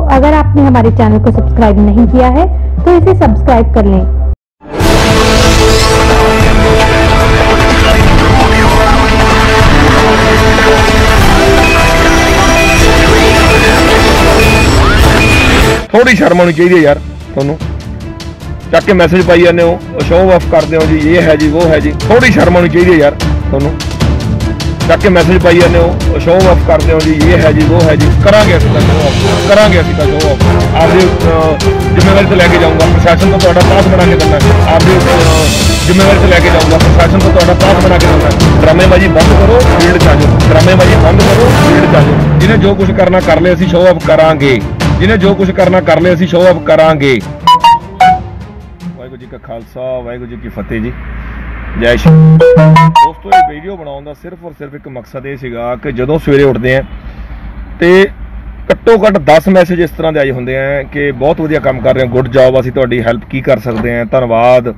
अगर आपने हमारे चैनल को सब्सक्राइब नहीं किया है तो इसे सब्सक्राइब कर लें। थोड़ी शर्म आनी चाहिए यार, थोनू चक के मैसेज पाई जाने हो, शो ऑफ करते हो जी, ये है जी वो है जी। थोड़ी शर्म आनी चाहिए यार, थोनू चक के मैसेज पाई जाने हो, शो ऑफ करते हो जी, ये है जी वो है जी। करांगे असीं तां शो ऑफ, करांगे असीं तां शो ऑफ। आपदी जिम्मेवारी तो लैके जाऊँगा, प्रशासन तो तुहाडा पास बना के देना। आपदी जिम्मेवारी तो लैके जाऊँगा, प्रशासन तो तुहाडा पास बना के देना। ड्रामेबाजी बंद करो, फील्ड च आ जाओ। ड्रामेबाजी बंद करो, फील्ड च आ जाओ। जिन्हें जो कुछ करना कर ले, असीं शो ऑफ करांगे। जिन्हें जो कुछ करना कर ले, असीं शो ऑफ करांगे। वाहिगुरू जी का खालसा, वाहिगुरू जी की फतेह जी। जय श्री दोस्तों, ये वीडियो बनाने का सिर्फ और सिर्फ एक मकसद ये सीगा कि जदों सवेरे उठते हैं तो घट्टो घट्ट 10 मैसेज इस तरह के आए होंगे हैं कि बहुत वधिया काम कर रहे हैं, गुड जॉब, असीं तुहाडी हैल्प की कर सकते हैं, धन्नवाद।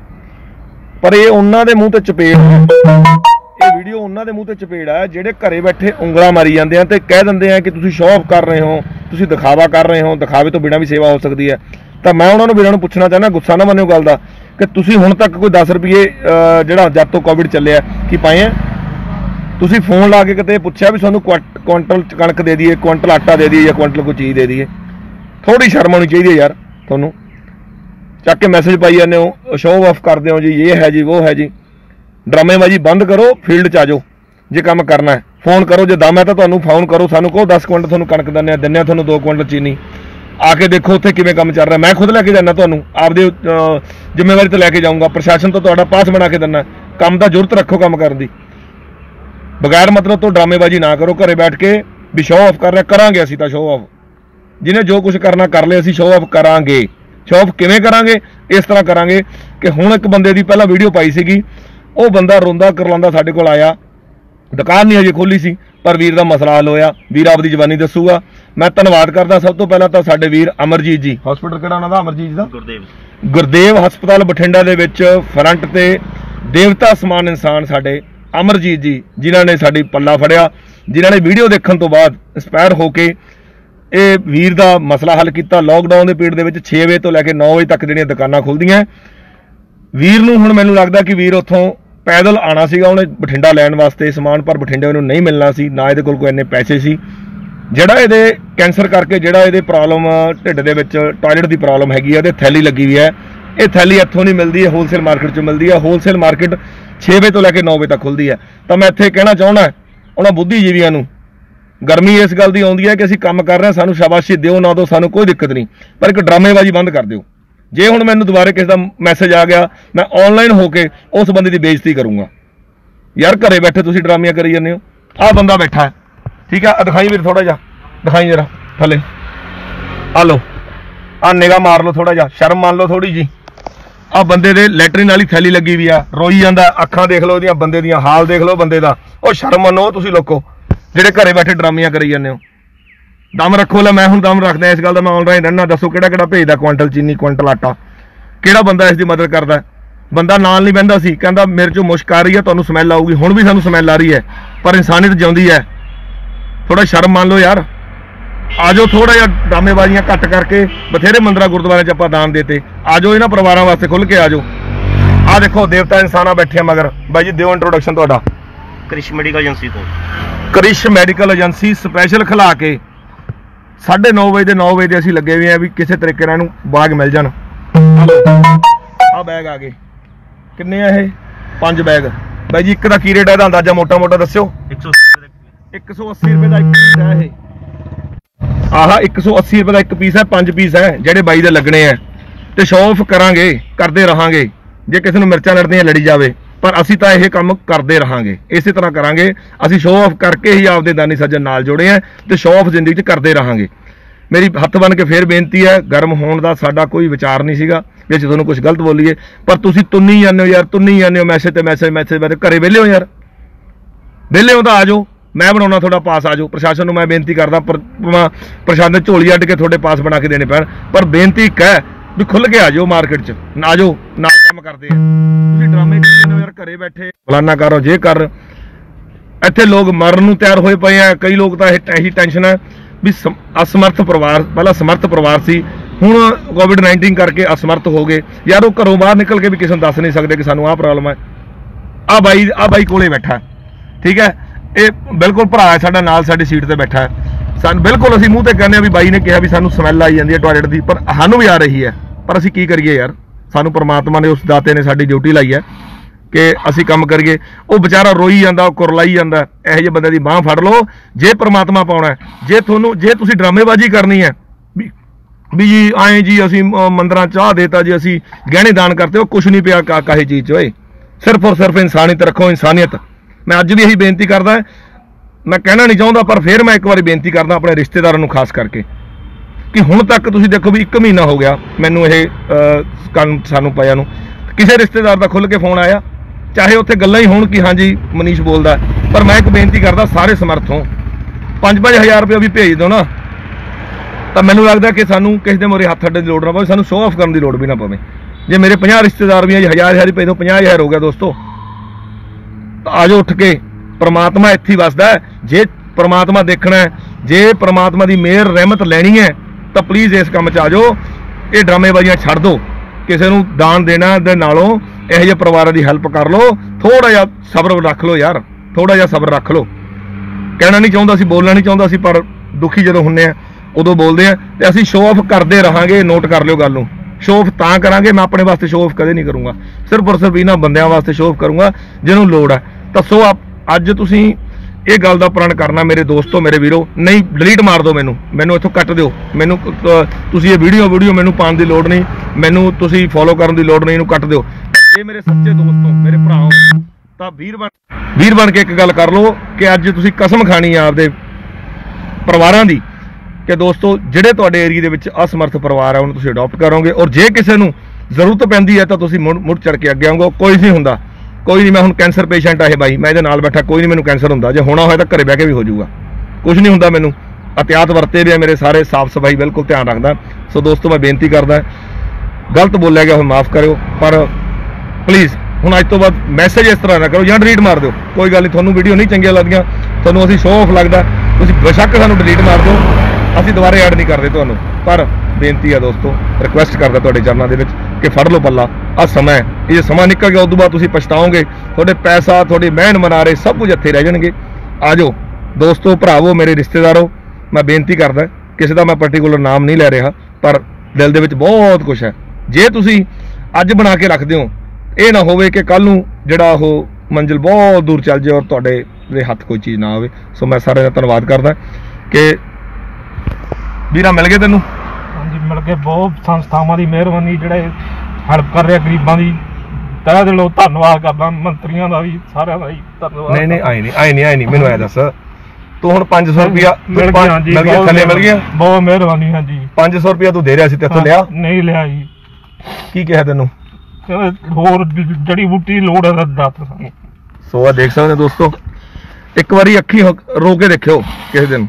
पर ये उन्हां दे मूँह ते चपेड़ है, ये वीडियो उन्हां दे मूँह ते चपेड़ है ਜਿਹੜੇ घरे बैठे ਉਂਗਲਾਂ मारी जाते हैं तो कह ਦਿੰਦੇ हैं कि तुसीं शो ऑफ कर रहे हो, तुसीं दिखावा कर रहे हो, दिखावे तो बिना भी सेवा हो सकती है। तो मैं उन्होंने वीरों ਨੂੰ ਪੁੱਛਣਾ ਚਾਹੁੰਦਾ, गुस्सा ना मनियो गल दा, कि तुसीं हुण तक कोई 10 रुपये ਜਿਹੜਾ जब तो कोविड ਚੱਲਿਆ की पाए हैं? तुसीं फोन ला के किते पुੱਛਿਆ भी ਸਾਨੂੰ क्विंटल कणक दे दीए, क्विंटल आटा दे दीए या क्विंटल कोई चीज़ दे दीए? थोड़ी शर्म आनी चाहिए यार, थोनू चक के मैसेज पाई जाने हो, शो ऑफ करते हो जी, ये है जी वो है जी। ड्रामेबाजी बंद करो, फील्ड च आ जाओ। जे काम करना है फोन करो, जो दम है तो तुहानू फोन करो, सानू कहो 10 क्विंटल तुहानू कणक दिन्ने तुहानू 2 क्विंटल चीनी। आके देखो उत्थे किवें काम चल रहा है। मैं खुद लैके जाना, तुहानू आपदी जिम्मेवारी तो लैके जाऊँगा, प्रशासन तो तुहाडा पास बना के देना। काम दा जुरत रखो काम करन दी, बगैर मतलब तो ड्रामेबाजी ना करो। घरे बैठ के भी शो ऑफ कर रहे, करांगे असीं तां शो ऑफ। जिन्हें जो कुछ करना कर ले, असीं शो ऑफ करांगे। शो ऑफ किवें करांगे? इस तरह करांगे कि हुण एक बंदे दी पहला वीडियो पाई सीगी, ਉਹ ਬੰਦਾ ਰੋਂਦਾ ਕਰਲਾਂਦਾ ਸਾਡੇ ਕੋਲ ਆਇਆ, ਦੁਕਾਨ ਨਹੀਂ ਅਜੇ ਖੋਲੀ ਸੀ, ਪਰ ਵੀਰ ਦਾ ਮਸਲਾ ਹੱਲ ਹੋਇਆ। ਵੀਰ ਆਪਦੀ ਜ਼ਬਾਨੀ ਦੱਸੂਗਾ। ਮੈਂ ਧੰਨਵਾਦ ਕਰਦਾ ਸਭ ਤੋਂ ਪਹਿਲਾਂ ਤਾਂ ਸਾਡੇ ਵੀਰ ਅਮਰਜੀਤ ਜੀ, ਹਸਪੀਟਲ ਕਿਹੜਾ ਉਹਨਾਂ ਦਾ? ਅਮਰਜੀਤ ਦਾ ਗੁਰਦੇਵ ਹਸਪਤਾਲ ਬਠਿੰਡਾ ਦੇ ਵਿੱਚ ਫਰੰਟ ਤੇ ਦੇਵਤਾ ਸਮਾਨ ਇਨਸਾਨ ਸਾਡੇ ਅਮਰਜੀਤ ਜੀ, ਜਿਨ੍ਹਾਂ ਨੇ ਸਾਡੀ ਪੱਲਾ ਫੜਿਆ, ਜਿਨ੍ਹਾਂ ਨੇ ਵੀਡੀਓ ਦੇਖਣ ਤੋਂ ਬਾਅਦ ਇੰਸਪਾਇਰ ਹੋ ਕੇ ਇਹ ਵੀਰ ਦਾ ਮਸਲਾ ਹੱਲ ਕੀਤਾ। ਲੋਕਡਾਊਨ ਦੇ ਪੀਰੀਅਡ ਦੇ ਵਿੱਚ 6 ਵਜੇ ਤੋਂ ਲੈ ਕੇ 9 ਵਜੇ ਤੱਕ ਜਿਹੜੀਆਂ ਦੁਕਾਨਾਂ ਖੁੱਲਦੀਆਂ। ਵੀਰ ਨੂੰ ਹੁਣ ਮੈਨੂੰ ਲੱਗਦਾ ਕਿ ਵੀਰ ਉੱਥੋਂ पैदल आना सीगा, ਉਹਨੇ ਬਠਿੰਡਾ ਲੈਣ ਵਾਸਤੇ ਸਮਾਨ, ਪਰ ਬਠਿੰਡੇ ਉਹਨੂੰ ਨਹੀਂ ਮਿਲਣਾ ਸੀ, ਨਾ ਇਹਦੇ ਕੋਲ ਕੋਈ ਇੰਨੇ ਪੈਸੇ ਸੀ। ਜਿਹੜਾ ਇਹਦੇ ਕੈਂਸਰ ਕਰਕੇ ਜਿਹੜਾ ਇਹਦੇ ਪ੍ਰੋਬਲਮ ਢਿੱਡ ਦੇ ਵਿੱਚ ਟਾਇਲਟ ਦੀ ਪ੍ਰੋਬਲਮ ਹੈਗੀ ਆ, ਇਹਦੇ ਥੈਲੀ ਲੱਗੀ ਹੋਈ ਹੈ। ਇਹ ਥੈਲੀ ਇੱਥੋਂ ਨਹੀਂ ਮਿਲਦੀ ਹੈ, ਹੋਲਸੇਲ ਮਾਰਕੀਟ 'ਚੋਂ ਮਿਲਦੀ ਹੈ। ਹੋਲਸੇਲ ਮਾਰਕੀਟ 6 ਵਜੇ ਤੋਂ ਲੈ ਕੇ 9 ਵਜੇ ਤੱਕ ਖੁੱਲਦੀ ਹੈ। ਤਾਂ ਮੈਂ ਇੱਥੇ ਕਹਿਣਾ ਚਾਹੁੰਦਾ ਉਹਨਾਂ ਬੁੱਧੀਜੀਵੀਆਂ ਨੂੰ, ਗਰਮੀ ਇਸ ਗੱਲ ਦੀ ਆਉਂਦੀ ਹੈ ਕਿ ਅਸੀਂ ਕੰਮ ਕਰ ਰਹੇ ਹਾਂ, ਸਾਨੂੰ ਸ਼ਾਬਾਸ਼ੀ ਦਿਓ ਨਾ ਦਿਓ, ਸਾਨੂੰ ਕੋਈ ਦਿੱਕਤ ਨਹੀਂ, ਪਰ ਇੱਕ ਡਰਾਮੇਬਾਜ਼ੀ ਬੰਦ ਕਰ ਦਿਓ। ਜੇ ਹੁਣ ਮੈਨੂੰ ਦੁਬਾਰੇ ਕਿਸੇ ਦਾ ਮੈਸੇਜ ਆ ਗਿਆ, ਮੈਂ ਆਨਲਾਈਨ ਹੋ ਕੇ ਉਸ ਬੰਦੇ ਦੀ ਬੇਇੱਜ਼ਤੀ ਕਰੂੰਗਾ। ਯਾਰ ਘਰੇ ਬੈਠੇ ਤੁਸੀਂ ਡਰਾਮੀਆਂ ਕਰੀ ਜਾਂਦੇ ਹੋ। ਆਹ ਬੰਦਾ ਬੈਠਾ ਹੈ, ਠੀਕ ਹੈ, ਦਿਖਾਈ ਵੀਰ ਥੋੜਾ ਜਿਹਾ, ਦਿਖਾਈ ਜਰਾ ਥੱਲੇ, ਆ ਲਓ, ਆਹ ਨਿਗਾਹ ਮਾਰ ਲਓ, ਥੋੜਾ ਜਿਹਾ ਸ਼ਰਮ ਮੰਨ ਲਓ ਥੋੜੀ ਜੀ। ਆਹ ਬੰਦੇ ਦੇ ਲੈਟਰਿਨ ਵਾਲੀ ਥੈਲੀ ਲੱਗੀ ਵੀ ਆ, ਰੋਈ ਜਾਂਦਾ, ਅੱਖਾਂ ਦੇਖ ਲਓ ਉਹਦੀਆਂ, ਬੰਦੇ ਦੀਆਂ ਹਾਲ ਦੇਖ ਲਓ ਬੰਦੇ ਦਾ। ਉਹ ਸ਼ਰਮ ਮੰਨੋ ਤੁਸੀਂ ਲੋਕੋ, ਜਿਹੜੇ ਘਰੇ ਬੈਠੇ ਡਰਾਮੀਆਂ ਕਰੀ ਜਾਂਦੇ ਹੋ। दम रखो। ला मैं हूँ दम रखदा इस गल का, मैं ऑनलाइन रहना। दसो किहड़ा किहड़ा भेजदा क्विंटल चीनी, क्विंटल आटा, किहड़ा बंदा इसकी मदद करदा? बंदा नाल नहीं बहिंदा सी, कहंदा मेरे चों मुश्क आ रही है, तुहानूं स्मैल आऊगी। हुण भी सानूं स्मैल आ रही है, पर इंसानियत जिउंदी है। थोड़ा शर्म मान लो यार, आ जाओ थोड़ा जिहा ड्रामेबाजियां घट करके। बथेरे मंदिरां गुरुद्वारे च आपां दान देते, आ जाओ इन्हां परिवारां वास्ते खुल के आ जाओ। आ देखो देवता इंसाना बैठे मगर। बाई जी दिओ इंट्रोडक्शन तुहाडा। करिश मेडिकल एजेंसी तो, करिश मेडिकल एजेंसी स्पैशल खिला के 9:30 वजे ਦੇ 9 ਵਜੇ ਦੇ ਅਸੀਂ ਲੱਗੇ ਹੋਏ ਆ ਵੀ ਕਿਸੇ ਤਰੀਕੇ ਨਾਲ ਇਹਨੂੰ ਬਾਗ ਮਿਲ ਜਾਣ। ਆ ਬੈਗ ਆ ਗਏ, ਕਿੰਨੇ ਆ ਇਹ? 5 ਬੈਗ। ਬਾਈ ਜੀ ਇੱਕ ਦਾ ਕੀ ਰੇਟ ਹੈ ਇਹਦਾ ਅੰਦਾਜ਼ਾ ਮੋਟਾ ਮੋਟਾ ਦੱਸਿਓ। 180 ਰੁਪਏ ਦਾ ਇੱਕ ਪੀਸ ਹੈ ਇਹ। ਆਹ 180 ਰੁਪਏ ਦਾ ਇੱਕ ਪੀਸ ਹੈ, 5 ਪੀਸ ਹੈ ਜਿਹੜੇ ਬਾਈ ਦੇ ਲੱਗਣੇ ਆ। ਤੇ ਸ਼ੋ ਆਫ ਕਰਾਂਗੇ, ਕਰਦੇ ਰਹਾਂਗੇ। ਜੇ ਕਿਸੇ ਨੂੰ ਮਿਰਚਾਂ ਲੜਦੀਆਂ ਲੜੀ ਜਾਵੇ, पर असी तो यह काम करते रहांगे, इस तरह करांगे। असी शो ऑफ करके ही आपदे दानी सज्जन नाल जोड़े हैं तो शो ऑफ जिंदगी करते रहांगे। मेरी हथ बन के फिर बेनती है, गर्म होने का साडा कोई विचार नहीं सीगा जे तुहानूं कुछ गलत बोलीए, पर तुसीं तुन्नी जाने हो यार, तुन्नी जाने हो। मैसेज ते मैसेज मैसेज बारे घरे वेले हो यार, वेले हो तो आ जाओ, मैं बनाउणा थोड़ा पास। आ जाओ, प्रशासन नूं मैं बेनती करदा, प्रशासन झोली अड्ड के थोड़े पास बना के देने पैण, पर बेनती एक है भी खुल के आ जाओ, मार्केट च आ जाओ, नाल काम करते हैं। तुसीं ड्रामे करदे हो यार, घरे बैठे फलाना कर जे कर। इत्थे लोग मरन नूं तैयार होए पए आ, कई लोग तो यही टेंशन है ਵੀ ਅਸਮਰਥ ਪਰਿਵਾਰ, ਪਹਿਲਾਂ ਸਮਰਥ ਪਰਿਵਾਰ ਸੀ, ਹੁਣ COVID-19 ਕਰਕੇ ਅਸਮਰਥ ਹੋ ਗਏ ਯਾਰ। ਉਹ ਘਰੋਂ ਬਾਹਰ ਨਿਕਲ ਕੇ ਵੀ ਕਿਸੇ ਨੂੰ ਦੱਸ ਨਹੀਂ ਸਕਦੇ ਕਿ ਸਾਨੂੰ ਆਹ ਪ੍ਰੋਬਲਮ ਹੈ। ਆ ਬਾਈ ਕੋਲੇ ਬੈਠਾ, ਠੀਕ ਹੈ, ਇਹ ਬਿਲਕੁਲ ਭਰਾ ਹੈ ਸਾਡਾ, ਨਾਲ ਸਾਡੀ ਸੀਟ ਤੇ ਬੈਠਾ ਹੈ। ਸਾਨੂੰ ਬਿਲਕੁਲ ਅਸੀਂ ਮੂੰਹ ਤੇ ਕਹਿੰਦੇ ਆ ਵੀ ਬਾਈ ਨੇ ਕਿਹਾ ਵੀ ਸਾਨੂੰ ਸਮੈਲ ਆਈ ਜਾਂਦੀ ਹੈ ਟਾਇਲਟ ਦੀ, ਪਰ ਸਾਨੂੰ ਵੀ ਆ ਰਹੀ ਹੈ, ਪਰ ਅਸੀਂ ਕੀ ਕਰੀਏ ਯਾਰ। ਸਾਨੂੰ ਪ੍ਰਮਾਤਮਾ ਨੇ, ਉਸ ਦਾਤੇ ਨੇ ਸਾਡੀ ਡਿਊਟੀ ਲਾਈ ਹੈ ਕਿ ਅਸੀਂ ਕੰਮ ਕਰੀਏ। ਉਹ ਵਿਚਾਰਾ ਰੋਈ ਜਾਂਦਾ, ਉਹ ਕੁਰਲਾਈ ਜਾਂਦਾ। ਇਹੋ ਜਿਹੇ ਬੰਦੇ ਦੀ ਬਾਂਹ ਫੜ ਲਓ ਜੇ ਪ੍ਰਮਾਤਮਾ ਪਾਉਣਾ। ਜੇ ਤੁਸੀਂ ਡਰਾਮੇਬਾਜ਼ੀ ਕਰਨੀ ਹੈ ਵੀ ਜੀ ਆਏ ਜੀ ਅਸੀਂ ਮੰਦਰਾਂ ਚਾਹ ਦੇਤਾ ਜੀ, ਅਸੀਂ ਗਹਿਣੇ ਦਾਨ ਕਰਤੇ, ਉਹ ਕੁਛ ਨਹੀਂ ਪਿਆ ਕਾਹੇ ਚੀਜ਼ 'ਚ ਓਏ। ਸਿਰਫ ਔਰ ਸਿਰਫ ਇਨਸਾਨੀਅਤ ਰੱਖੋ, ਇਨਸਾਨੀਅਤ। ਮੈਂ ਅੱਜ ਵੀ ਇਹੀ ਬੇਨਤੀ ਕਰਦਾ, ਮੈਂ ਕਹਿਣਾ ਨਹੀਂ ਚਾਹੁੰਦਾ ਪਰ ਫਿਰ ਮੈਂ ਇੱਕ ਵਾਰੀ ਬੇਨਤੀ ਕਰਦਾ ਆਪਣੇ ਰਿਸ਼ਤੇਦਾਰਾਂ ਨੂੰ ਖਾਸ ਕਰਕੇ ਕਿ ਹੁਣ ਤੱਕ ਤੁਸੀਂ ਦੇਖੋ ਵੀ 1 ਮਹੀਨਾ ਹੋ ਗਿਆ ਮੈਨੂੰ ਇਹ ਸਾਨੂੰ ਪਿਆ ਨੂੰ, ਕਿਸੇ ਰਿਸ਼ਤੇਦਾਰ ਦਾ ਖੁੱਲ੍ਹ ਕੇ ਫੋਨ ਆਇਆ, ਚਾਹੇ ਉੱਥੇ ਗੱਲਾਂ ਹੀ ਹੋਣ ਕਿ ਹਾਂਜੀ ਮਨੀਸ਼ ਬੋਲਦਾ, ਪਰ ਮੈਂ ਇੱਕ ਬੇਨਤੀ ਕਰਦਾ ਸਾਰੇ ਸਮਰਥ ਹੋ, 5-5 ਹਜ਼ਾਰ ਰੁਪਇਆ ਵੀ ਭੇਜ ਦਿਓ ਨਾ, ਤਾਂ ਮੈਨੂੰ ਲੱਗਦਾ ਕਿ ਸਾਨੂੰ ਕਿਸੇ ਦੇ ਮੋਰੇ ਹੱਥ ਅੱਡਣ ਦੀ ਲੋੜ ਨਾ ਪਵੇ, ਸਾਨੂੰ ਸ਼ੋਅ ਆਫ ਕਰਨ ਦੀ ਲੋੜ ਵੀ ਨਾ ਪਵੇ। ਜੇ ਮੇਰੇ 50 ਰਿਸ਼ਤੇਦਾਰ ਵੀ ਆ, 1000 ਹੀ ਭੇਜ ਦਿਓ, 50,000 ਹੋ ਗਿਆ ਦੋਸਤੋ। ਤਾਂ ਆ ਜਾਓ ਉੱਠ ਕੇ, ਪ੍ਰਮਾਤਮਾ ਇੱਥੇ ਹੀ ਵਸਦਾ ਹੈ। ਜੇ ਪ੍ਰਮਾਤਮਾ ਦੇਖਣਾ ਹੈ, ਜੇ ਪ੍ਰਮਾਤਮਾ ਦੀ ਮਿਹਰ ਰਹਿਮਤ ਲੈਣੀ ਹੈ ਤਾਂ ਪਲੀਜ਼ ਇਸ ਕੰਮ 'ਚ ਆ ਜਾਓ। ਇਹ ਡਰਾਮੇਬਾਜ਼ੀਆਂ ਛੱਡ ਦਿਓ, ਕਿਸੇ ਨੂੰ ਦਾਨ ਦੇਣਾ ਦੇ ਨਾਲੋਂ ਇਹੋ ਜਿਹੇ ਪਰਿਵਾਰਾਂ ਦੀ ਹੈਲਪ ਕਰ ਲਓ। ਥੋੜਾ ਜਿਹਾ ਸਬਰ ਰੱਖ ਲਓ ਯਾਰ, ਥੋੜਾ ਜਿਹਾ ਸਬਰ ਰੱਖ ਲਓ। ਕਹਿਣਾ ਨਹੀਂ ਚਾਹੁੰਦਾ ਸੀ, ਬੋਲਣਾ ਨਹੀਂ ਚਾਹੁੰਦਾ ਸੀ, ਪਰ ਦੁਖੀ ਜਦੋਂ ਹੁੰਦੇ ਆ ਉਦੋਂ ਬੋਲਦੇ ਆ। ਤੇ ਅਸੀਂ ਸ਼ੋਅ ਆਫ ਕਰਦੇ ਰਹਾਂਗੇ, ਨੋਟ ਕਰ ਲਿਓ ਗੱਲ ਨੂੰ। ਸ਼ੋਅ ਆਫ ਤਾਂ ਕਰਾਂਗੇ, ਮੈਂ ਆਪਣੇ ਵਾਸਤੇ ਸ਼ੋਅ ਆਫ ਕਦੇ ਨਹੀਂ ਕਰੂੰਗਾ, ਸਿਰਫ ਔਰ ਸਿਰਫ ਇਹਨਾਂ ਬੰਦਿਆਂ ਵਾਸਤੇ ਸ਼ੋਅ ਆਫ ਕਰੂੰਗਾ ਜਿਹਨੂੰ ਲੋੜ ਹੈ। ਤਾਂ ਸੋ ਅੱਜ ਤੁਸੀਂ ਇਹ ਗੱਲ ਦਾ ਪ੍ਰਣ ਕਰਨਾ ਮੇਰੇ ਦੋਸਤੋ, ਮੇਰੇ ਵੀਰੋ। ਨਹੀਂ ਡਿਲੀਟ ਮਾਰ ਦਿਓ, ਮੈਨੂੰ ਇੱਥੋਂ ਕੱਟ ਦਿਓ। ਮੈਨੂੰ ਤੁਸੀਂ ਇਹ ਵੀਡੀਓ ਮੈਨੂੰ ਪਾਉਣ ਦੀ ਲੋੜ ਨਹੀਂ, ਮੈਨੂੰ ਤੁਸੀਂ ਫੋਲੋ ਕਰਨ ਦੀ ਲੋੜ ਨਹੀਂ, ਇਹਨੂੰ ਕੱਟ ਦਿਓ। ਜੇ ਮੇਰੇ ਸੱਚੇ ਦੋਸਤੋ, ਮੇਰੇ ਭਰਾਓ, ਤਾਂ ਵੀਰ ਬਣ ਕੇ ਇੱਕ ਗੱਲ ਕਰ ਲਓ ਕਿ ਅੱਜ ਤੁਸੀਂ ਕਸਮ ਖਾਣੀ ਆ ਆਪਦੇ ਪਰਿਵਾਰਾਂ ਦੀ ਕਿ ਦੋਸਤੋ ਜਿਹੜੇ ਤੁਹਾਡੇ ਏਰੀਏ ਦੇ ਵਿੱਚ ਅਸਮਰਥ ਪਰਿਵਾਰ ਹੈ ਉਹਨੂੰ ਤੁਸੀਂ ਅਡਾਪਟ ਕਰੋਗੇ, ਔਰ ਜੇ ਕਿਸੇ ਨੂੰ ਜ਼ਰੂਰਤ ਪੈਂਦੀ ਹੈ ਤਾਂ ਤੁਸੀਂ ਮੁੜ ਚੜ ਕੇ ਅੱਗੇ ਆਉਂਗੇ। ਕੋਈ ਨਹੀਂ ਹੁੰਦਾ, ਕੋਈ ਨਹੀਂ। ਮੈਂ ਹੁਣ ਕੈਂਸਰ ਪੇਸ਼ੈਂਟ ਆ ਇਹ ਬਾਈ, ਮੈਂ ਇਹਦੇ ਨਾਲ ਬੈਠਾ, ਕੋਈ ਨਹੀਂ ਮੈਨੂੰ ਕੈਂਸਰ ਹੁੰਦਾ। ਜੇ ਹੋਣਾ ਹੋਇਆ ਤਾਂ ਘਰੇ ਬਹਿ ਕੇ ਵੀ ਹੋ ਜਾਊਗਾ, ਕੁਝ ਨਹੀਂ ਹੁੰਦਾ ਮੈਨੂੰ। ਅਤਿਆਤ ਵਰਤੇ ਵੀ ਆ ਮੇਰੇ ਸਾਰੇ, ਸਾਫ਼ ਸਫਾਈ ਬਿਲਕੁਲ ਧਿਆਨ ਰੱਖਦਾ। ਸੋ ਦੋਸਤੋ ਮੈਂ ਬੇਨਤੀ ਕਰਦਾ, ਗਲਤ ਬੋਲਿਆ ਗਿਆ ਹੁਣ ਮਾਫ਼ ਕਰਿਓ, ਪਰ ਪਲੀਜ਼ ਹੁਣ ਅੱਜ ਤੋਂ ਬਾਅਦ ਮੈਸੇਜ ਇਸ ਤਰ੍ਹਾਂ ਨਾ ਕਰੋ ਜਾਂ ਡਿਲੀਟ ਮਾਰ ਦਿਓ। ਕੋਈ ਗੱਲ ਨਹੀਂ, ਤੁਹਾਨੂੰ ਵੀਡੀਓ ਨਹੀਂ ਚੰਗੀਆਂ ਲੱਗਦੀਆਂ, ਤੁਹਾਨੂੰ ਅਸੀਂ ਸ਼ੋਅ ਆਫ ਲੱਗਦਾ, ਤੁਸੀਂ ਬੇਸ਼ੱਕ ਸਾਨੂੰ ਡਿਲੀਟ ਮਾਰ ਦਿਓ, ਅਸੀਂ ਦੁਬਾਰੇ ਐਡ ਨਹੀਂ ਕਰਦੇ ਤੁਹਾਨੂੰ। ਪਰ ਬੇਨਤੀ ਹੈ ਦੋਸਤੋ, ਰਿਕੁਐਸਟ ਕਰਦਾ ਤੁਹਾਡੇ ਚਰਨਾਂ ਦੇ ਵਿੱਚ ਕਿ ਫੜ ਲਓ ਪੱਲਾ। ਆਹ ਸਮਾਂ ਹੈ, ਇਹ ਸਮਾਂ ਨਿਕਲ ਗਿਆ, ਉਸ ਤੋਂ ਬਾਅਦ ਤੁਸੀਂ ਪਛਤਾਓਗੇ। ਤੁਹਾਡੇ ਪੈਸਾ, ਤੁਹਾਡੇ ਮਹਿਨ ਮਨਾਰੇ ਸਭ ਕੁਝ ਇੱਥੇ ਰਹਿ ਜਾਣਗੇ। ਆ ਜਾਓ ਦੋਸਤੋ, ਭਰਾਵੋ, ਮੇਰੇ ਰਿਸ਼ਤੇਦਾਰੋ, ਮੈਂ ਬੇਨਤੀ ਕਰਦਾ, ਕਿਸੇ ਦਾ ਮੈਂ ਪਰਟੀਕੂਲਰ ਨਾਮ ਨਹੀਂ ਲੈ ਰਿਹਾ, ਪਰ ਦਿਲ ਦੇ ਵਿੱਚ ਬਹੁਤ ਕੁਛ ਹੈ। ਜੇ ਤੁਸੀਂ ਅੱਜ ਬਣਾ ਕੇ ਰੱਖਦੇ ਹੋ, ਇਹ ਨਾ ਹੋਵੇ ਕਿ ਕੱਲ ਨੂੰ ਜਿਹੜਾ ਉਹ ਮੰਜ਼ਿਲ ਬਹੁਤ ਦੂਰ ਚੱਲ ਜਾਏ ਔਰ ਤੁਹਾਡੇ ਦੇ ਹੱਥ ਕੋਈ ਚੀਜ਼ ਨਾ ਆਵੇ। ਸੋ ਮੈਂ ਸਾਰਿਆਂ ਦਾ ਧੰਨਵਾਦ ਕਰਦਾ ਕਿ ਵੀਰਾ ਮਿਲ ਗਏ ਤੈਨੂੰ। ਹਾਂਜੀ ਮਿਲ ਕੇ, ਬਹੁਤ ਸੰਸਥਾਵਾਂ ਦੀ ਮਿਹਰਬਾਨੀ, ਜਿਹੜੇ ਹੈਲਪ ਕਰ ਰਹੇ ਗਰੀਬਾਂ ਦੀ, ਤਹਿ ਦਿਲੋਂ ਧੰਨਵਾਦ ਕਰਦਾ। ਮੰਤਰੀਆਂ ਦਾ ਵੀ, ਸਾਰਿਆਂ ਦਾ ਹੀ ਧੰਨਵਾਦ। ਨਹੀਂ ਆਏ ਨਹੀਂ ਮੈਨੂੰ ਐ ਦੱਸ, ਤੂੰ ਹੁਣ 500 ਰੁਪਿਆ ਮਿਲ ਗਿਆ, ਬਹੁਤ ਮਿਹਰਬਾਨੀ। ਹਾਂਜੀ 500 ਰੁਪਿਆ ਤੂੰ ਦੇ ਰਿਹਾ ਸੀ, ਤੇਥੋਂ ਲਿਆ? ਨਹੀਂ ਲਿਆ ਜੀ। ਕੀ ਕਿਹਾ ਤੈਨੂੰ? ਹੋਰ ਜੜੀ ਬੂਟੀ ਦੀ ਲੋੜ ਹੈ ਦੱਸ ਸਾਨੂੰ। ਸੋ ਆ ਦੇਖ ਸਕਦੇ ਦੋਸਤੋ, ਇੱਕ ਵਾਰੀ ਅੱਖੀ ਰੋ ਕੇ ਦੇਖਿਓ ਕਿਸੇ ਦਿਨ,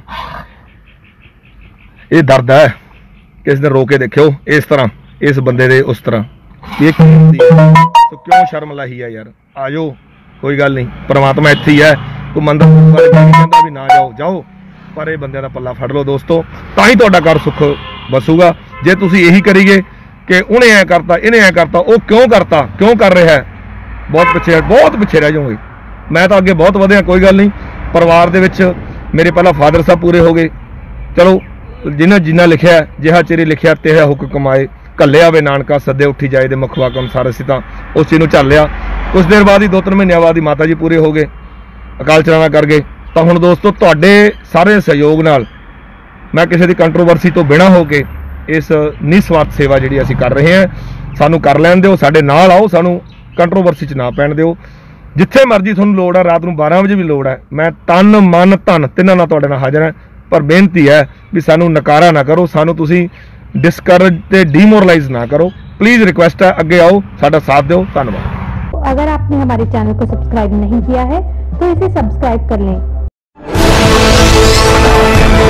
ਇਹ ਦਰਦ ਹੈ, ਕਿਸੇ ਦਿਨ ਰੋ ਕੇ ਦੇਖਿਓ ਇਸ ਤਰ੍ਹਾਂ, ਇਸ ਬੰਦੇ ਦੇ ਉਸ ਤਰ੍ਹਾਂ। ਇਹ ਸੋ ਕਿਉਂ ਸ਼ਰਮ ਲਾਹੀ ਹੈ ਯਾਰ। ਆ ਜਾਓ, ਕੋਈ ਗੱਲ ਨਹੀਂ, ਪਰਮਾਤਮਾ ਇੱਥੇ ਹੀ ਹੈ। ਤੂੰ ਮੰਦਰ ਨਹੀਂ ਕਹਿੰਦਾ ਵੀ ਨਾ ਜਾਓ, ਪਰ ਇਹ ਬੰਦਿਆਂ ਦਾ ਪੱਲਾ ਫੜ ਲਓ ਦੋਸਤੋ, ਤਾਂ ਹੀ ਤੁਹਾਡਾ ਘਰ ਸੁੱਖ ਵਸੂਗਾ। ਜੇ ਤੁਸੀਂ ਇਹੀ ਕਰੀਏ ਕਿ ਉਹਨੇ ਐ ਕਰਤਾ, ਇਹਨੇ ਐ ਕਰਤਾ, ਉਹ ਕਿਉਂ ਕਰਤਾ, ਕਿਉਂ ਕਰ ਰਿਹਾ ਹੈ, ਬਹੁਤ ਪਿੱਛੇ ਰਹਿ ਜਾਓਗੇ। ਮੈਂ ਤਾਂ ਅੱਗੇ ਬਹੁਤ ਵਧਿਆ, ਕੋਈ ਗੱਲ ਨਹੀਂ। ਪਰਿਵਾਰ ਦੇ ਵਿੱਚ ਮੇਰੇ ਪਹਿਲਾਂ ਫਾਦਰ ਸਾਹਿਬ ਪੂਰੇ ਹੋ ਗਏ, ਚਲੋ ਜਿੰਨਾ ਲਿਖਿਆ ਜਿਹਾ ਚਿਰੇ ਲਿਖਿਆ ਤਿਹਾ ਹੁਕ ਕਮਾਏ, ਘੱਲਿਆ ਵੇ ਨਾਨਕਾ ਸੱਦੇ ਉੱਠੀ ਜਾਏ ਦੇ ਮੁਖਵਾ ਕੰਮ ਸਾਰੇ। ਅਸੀਂ ਤਾਂ ਉਸ ਚੀਜ਼ ਨੂੰ ਝੱਲ ਲਿਆ। ਕੁਛ ਦੇਰ ਬਾਅਦ ਹੀ 2-3 ਮਹੀਨਿਆਂ ਬਾਅਦ ਹੀ ਮਾਤਾ ਜੀ ਪੂਰੇ ਹੋ ਗਏ, ਅਕਾਲ ਚਲਾਣਾ ਕਰ ਗਏ। ਤਾਂ ਹੁਣ ਦੋਸਤੋ ਤੁਹਾਡੇ ਸਾਰੇ ਸਹਿਯੋਗ ਨਾਲ ਮੈਂ ਕਿਸੇ ਦੀ ਕੰਟਰੋਵਰਸੀ ਤੋਂ ਬਿਨਾਂ ਹੋ ਕੇ ਇਸ ਨਿਸਵਾਰਥ ਸੇਵਾ ਜਿਹੜੀ ਅਸੀਂ ਕਰ ਰਹੇ ਹਾਂ, ਸਾਨੂੰ ਕਰ ਲੈਣ ਦਿਓ, ਸਾਡੇ ਨਾਲ ਆਓ, ਸਾਨੂੰ ਕੰਟਰੋਵਰਸੀ 'ਚ ਨਾ ਪੈਣ ਦਿਓ। ਜਿੱਥੇ ਮਰਜ਼ੀ ਤੁਹਾਨੂੰ ਲੋੜ ਹੈ, ਰਾਤ ਨੂੰ 12 ਵਜੇ ਵੀ ਲੋੜ ਹੈ, ਮੈਂ ਤਨ ਮਨ ਧਨ ਤਿੰਨਾਂ ਨਾਲ ਤੁਹਾਡੇ ਨਾਲ ਹਾਜ਼ਰ ਹਾਂ। ਪਰ ਬੇਨਤੀ ਹੈ ਵੀ ਸਾਨੂੰ ਨਕਾਰਾ ਨਾ ਕਰੋ, ਸਾਨੂੰ ਤੁਸੀਂ डिस्करेज ਤੇ डीमोरलाइज ना करो, प्लीज रिक्वेस्ट है, अगे आओ, साडा साथ दो। धन्यवाद। अगर आपने हमारे चैनल को सब्सक्राइब नहीं किया है तो इसे सब्सक्राइब कर लें।